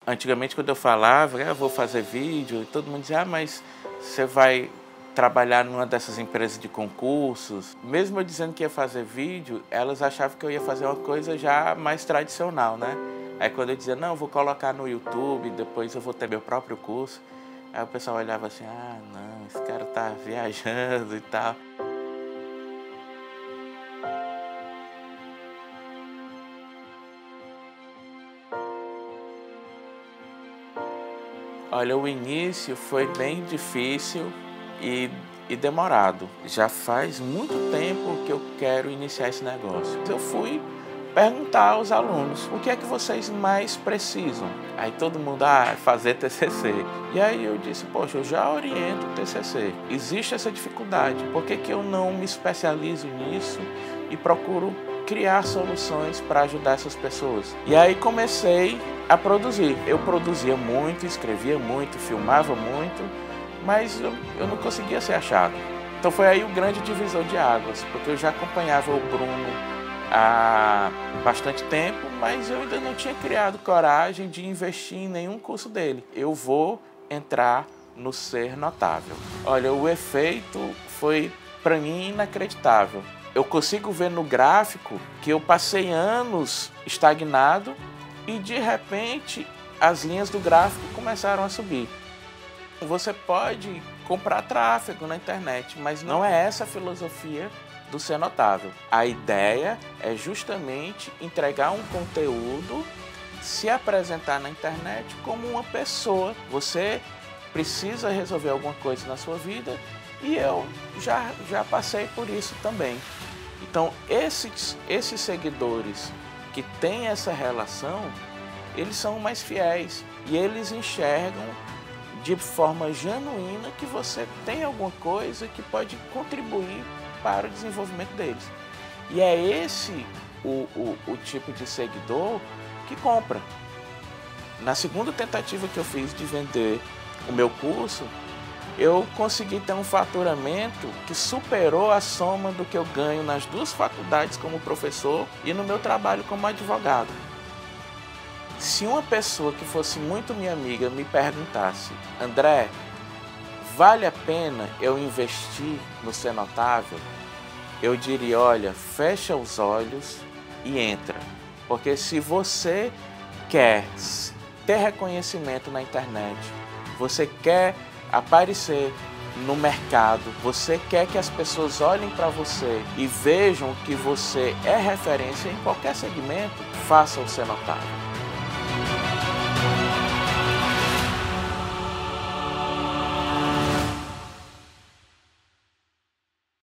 Antigamente, quando eu falava, eu vou fazer vídeo, todo mundo dizia, mas você vai trabalhar numa dessas empresas de concursos. Mesmo eu dizendo que ia fazer vídeo, elas achavam que eu ia fazer uma coisa já mais tradicional, né? Aí quando eu dizia, não, eu vou colocar no YouTube, depois eu vou ter meu próprio curso, aí o pessoal olhava assim, ah, não, esse cara tá viajando e tal. Olha, o início foi bem difícil e demorado. Já faz muito tempo que eu quero iniciar esse negócio. Eu fui perguntar aos alunos, o que é que vocês mais precisam? Aí todo mundo, fazer TCC. E aí eu disse, poxa, eu já oriento o TCC. Existe essa dificuldade, por que que eu não me especializo nisso e procuro criar soluções para ajudar essas pessoas? E aí comecei a produzir. Eu produzia muito, escrevia muito, filmava muito, mas eu não conseguia ser achado. Então foi aí o grande divisor de águas, porque eu já acompanhava o Bruno há bastante tempo, mas eu ainda não tinha criado coragem de investir em nenhum curso dele. Eu vou entrar no Ser Notável. Olha, o efeito foi, para mim, inacreditável. Eu consigo ver no gráfico que eu passei anos estagnado e, de repente, as linhas do gráfico começaram a subir. Você pode comprar tráfego na internet, mas não é essa a filosofia do Ser Notável. A ideia é justamente entregar um conteúdo, se apresentar na internet como uma pessoa. Você precisa resolver alguma coisa na sua vida e eu já passei por isso também. Então, esses seguidores que têm essa relação, eles são mais fiéis e eles enxergam de forma genuína que você tem alguma coisa que pode contribuir para o desenvolvimento deles. E é esse o tipo de seguidor que compra. Na segunda tentativa que eu fiz de vender o meu curso, eu consegui ter um faturamento que superou a soma do que eu ganho nas duas faculdades como professor e no meu trabalho como advogado. Se uma pessoa que fosse muito minha amiga me perguntasse, André, vale a pena eu investir no Ser Notável? Eu diria, olha, fecha os olhos e entra. Porque se você quer ter reconhecimento na internet, você quer aparecer no mercado, você quer que as pessoas olhem para você e vejam que você é referência em qualquer segmento, faça o Ser Notável.